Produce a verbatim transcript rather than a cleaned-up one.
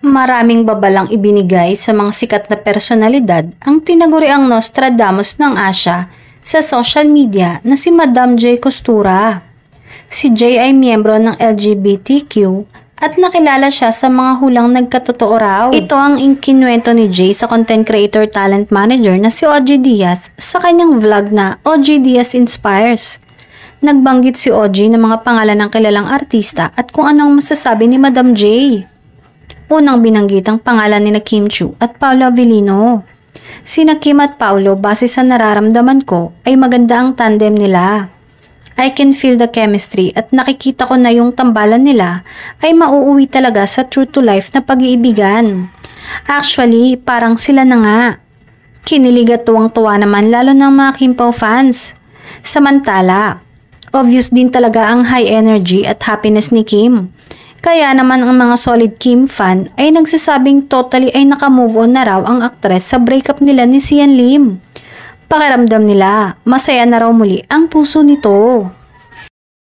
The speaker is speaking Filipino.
Maraming babalang ibinigay sa mga sikat na personalidad ang tinaguriang Nostradamus ng Asya sa social media na si Madam J. Costura. Si J ay miyembro ng L G B T Q at nakilala siya sa mga hulang nagkatotoo raw. Ito ang inkinuwento ni J sa content creator talent manager na si O G Diaz sa kanyang vlog na O G Diaz Inspires. Nagbanggit si O G ng mga pangalan ng kilalang artista at kung anong masasabi ni Madam J. Unang binanggit ang pangalan ni Kim Chiu at Paolo Avellino. Sina Kim at Paolo base sa nararamdaman ko ay maganda ang tandem nila. I can feel the chemistry at nakikita ko na yung tambalan nila ay mauuwi talaga sa true to life na pag-iibigan. Actually, parang sila na nga. Kinilig at tuwang-tuwa naman lalo ng mga Kim Pao fans. Samantala, obvious din talaga ang high energy at happiness ni Kim. Kaya naman ang mga solid Kim fan ay nagsasabing totally ay nakamove on na raw ang aktres sa breakup nila ni Sian Lim. Pakiramdam nila, masaya na raw muli ang puso nito.